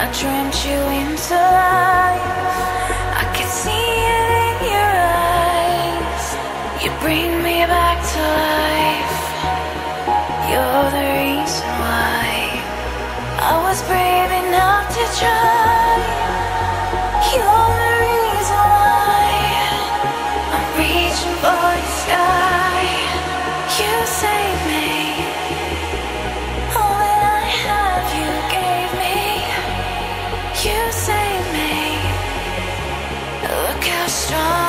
dreamt you into life. I could see it in your eyes. You bring me back to life. You're the reason why I was brave enough to try. You're the reason why I'm reaching for the sky. You saved me. All that I have you gave me. You saved me. Look how strong